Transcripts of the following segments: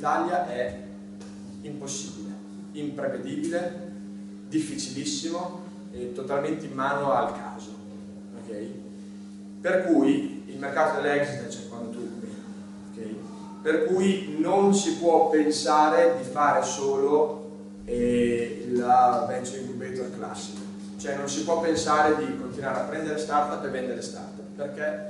Italia è impossibile, imprevedibile, difficilissimo e totalmente in mano al caso, ok? Per cui il mercato dell'exit c'è quando tu okay? Per cui non si può pensare di fare solo la venture incubator classica, cioè non si può pensare di continuare a prendere startup e vendere startup, perché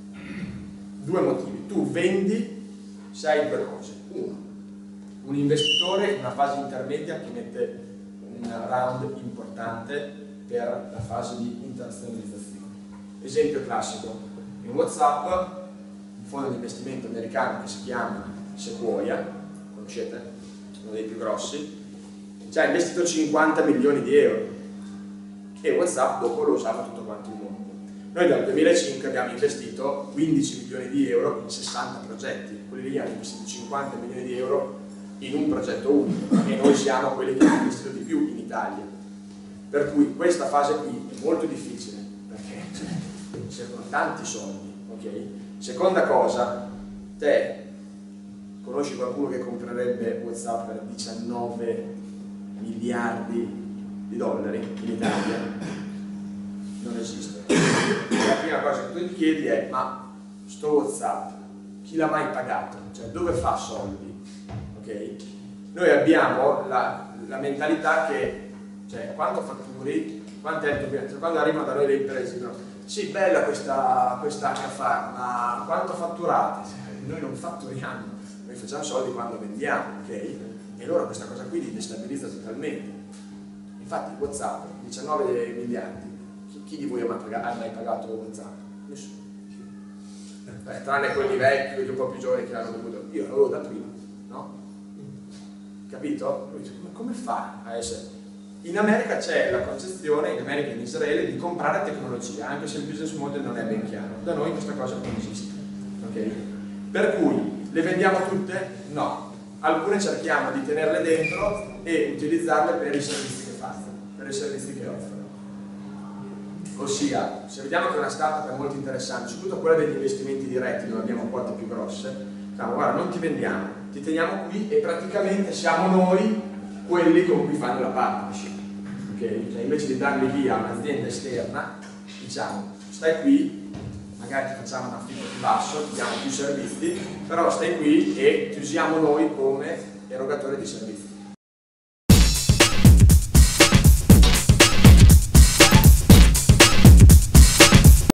due motivi: tu vendi se hai due cose. Uno, un investitore in una fase intermedia che mette un round importante per la fase di internazionalizzazione. Esempio classico: in WhatsApp un fondo di investimento americano che si chiama Sequoia, conoscete? Uno dei più grossi, ci ha investito 50 milioni di euro e WhatsApp dopo lo usava tutto quanto il mondo. Noi dal 2005 abbiamo investito 15 milioni di euro in 60 progetti, quelli lì hanno investito 50 milioni di euro in un progetto unico e noi siamo quelli che hanno investito di più in Italia. Per cui questa fase qui è molto difficile perché servono tanti soldi, ok? Seconda cosa, te conosci qualcuno che comprerebbe WhatsApp per 19 miliardi di dollari in Italia? Non esiste. La prima cosa che tu ti chiedi è: ma sto WhatsApp chi l'ha mai pagato? Cioè dove fa soldi? Ok? Noi abbiamo la mentalità che, cioè, quanto fatturi, quanto è il tuo cliente? Quando arrivano da noi le imprese dicono: sì, bella questa HFA, ma quanto fatturate? Noi non fatturiamo, noi facciamo soldi quando vendiamo, ok? E loro questa cosa qui li destabilizza totalmente. Infatti WhatsApp, 19 miliardi, chi di voi ha mai pagato WhatsApp? Nessuno. Tranne quelli vecchi, quelli un po' più giovani che l'hanno dovuto. Io l'avevo da prima, no? Capito? Lui dice: ma come fa a essere? In America c'è la concezione, in America e in Israele, di comprare tecnologia, anche se il business model non è ben chiaro. Da noi questa cosa non esiste, ok? Per cui le vendiamo tutte? No. Alcune cerchiamo di tenerle dentro e utilizzarle per i servizi che fanno, per i servizi che offrono. Ossia, se vediamo che una startup è molto interessante, soprattutto quella degli investimenti diretti dove abbiamo quote più grosse, diciamo: guarda, non ti vendiamo, ti teniamo qui e praticamente siamo noi quelli con cui fanno la partnership. Okay? Cioè, invece di darli via a un'azienda esterna, diciamo: stai qui, magari ti facciamo un affitto più basso, ti diamo più servizi, però stai qui e ti usiamo noi come erogatore di servizi.